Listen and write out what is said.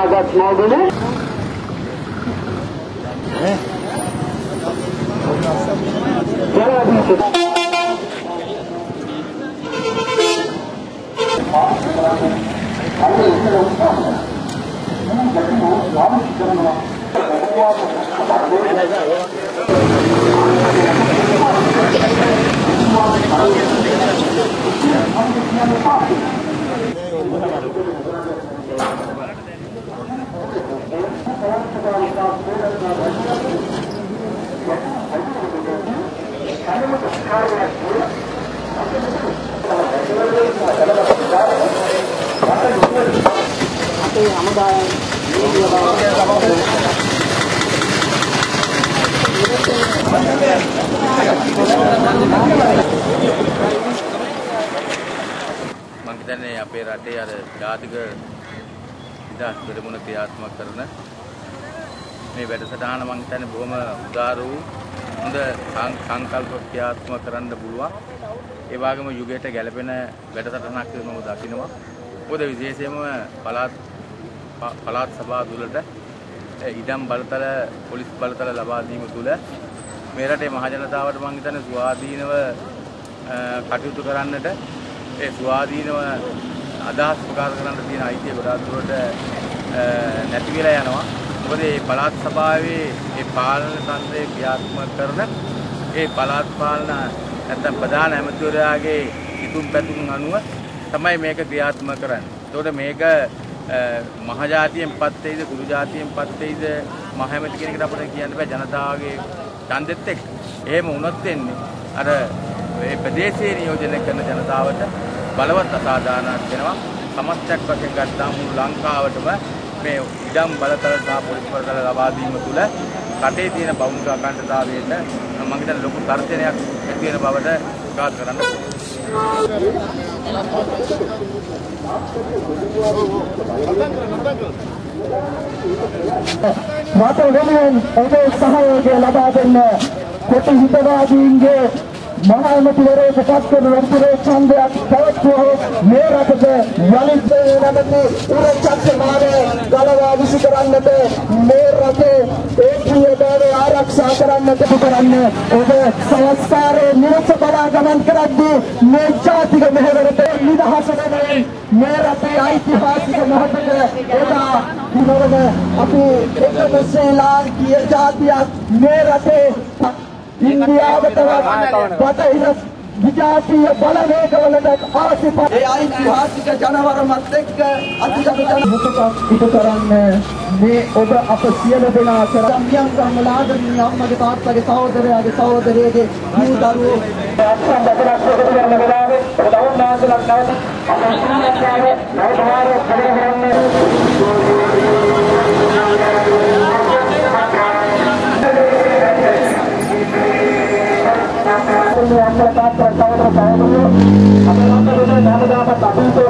ලබාගත් මව්බිම මම හිතන්නේ අපේ රටේ අර ජාතික නිදහස් පෙරමුණ ක්‍රියාත්මක කරන මේ වැඩසටහන මම හිතන්නේ බොහොම උදාර වූ හොඳ සංකල්ප ක්‍රියාත්මක කරන්න පුළුවන්. ඒ වගේම යුගයට ගැලපෙන වැඩසටහනක් මම දකිනවා. මොකද විශේෂයෙන්ම පළාත් සභා තුළට ඉඩම් බලතල පොලිස් බලතල ලබා දීම තුළ මේ රටේ මහ ජනතාවට මම හිතන්නේ ස්වාධීනව කටයුතු කරන්නට ඒ ස්වාධීනව අදහස් ප්‍රකාශ කරන්න තියෙන අයිතිය ගොඩාක් දුරට නැති වෙලා යනවා. මොකද මේ පළාත් සභාවේ මේ පාලන තන්ත්‍රය ක්‍රියාත්මක කරන ඒ පළාත් පාලන නැත්නම් ප්‍රධාන ඇමතිවරයාගේ හිතුම් පැතුම් අනුව තමයි මේක ක්‍රියාත්මක කරන්නේ. ඒතකොට මේක මහ ජාතියෙන් පත් වෙයිද කුළු ජාතියෙන් පත් වෙයිද මහ ඇමති කෙනෙකුට අපිට කියන්න බෑ ජනතාවගේ ඡන්දෙත් එක්ක. එහෙම වුණොත් වෙන්නේ අර මේ ප්‍රදේශයේ නියෝජනය කරන ජනතාවට බලවත් අසාධාරණයක් වෙනවා. සමස්තයක් වශයෙන් ගත්තාම මුළු ලංකාවටම මේ ඉඩම් බලතල සහ පොලිස් බලතල ලබා දීම තුළ රටේ තියෙන බෞද්ධ අඛණ්ඩතාවයට මම හිතන්නේ ලොකු තර්ජනයක් ඇති වෙන බවට ප්‍රකාශ කරන්න මට වෙනුවෙන් ඔබේ සහයෝගය ලබා දෙන්න කොටි හිතවාදීන්ගේ මහ ඇමතිවරයෙකු පත් කරන වැඩිපුර ඡන්දයක් පැවැත්වුවොත් මේ රටට යලිත් නැමැති උරචක්‍රමානය ගලවා විසි කරන්නට මේ රටේ ඒකීය බව ආරක්ෂා කරන්නට කරන්න ඔබ සංස්කාරයේ නිරත බලා ගමන් කරද්දී මේ ජාතික මෙහෙවරට නිදහස වෙනුවෙන් මේ රටේ ඓතිහාසික මොහොතක එදා දිනවල අපි එකම ශ්‍රී ලාංකීය ජාතියක් මේ රටේ ඉන්දියාවට බටහිර විජාතිය බලවේගවලට ආසිපත් ඒ ඓතිහාසික ජනවරමත් එක්ක අතිජන මුකක් ඉටු කරන්න මේ ඔබ අප සියලු දෙනා කරමියන් සම්ලාදනීය අම්මගේ තාත්තගේ සහෝදරයාගේ සහෝදරියගේ දූ දරුවෝ අත්සන් බදලක් එකතු කරන වෙලාවේ දවුන්නාන්සලක් නැවත අපේ ශ්‍රී නවභාරත පරිහරණය අපේ අම්මලා තාත්තා සහෝදර සහෝදරියෝ අපේ ළමයින්ට හැමදාම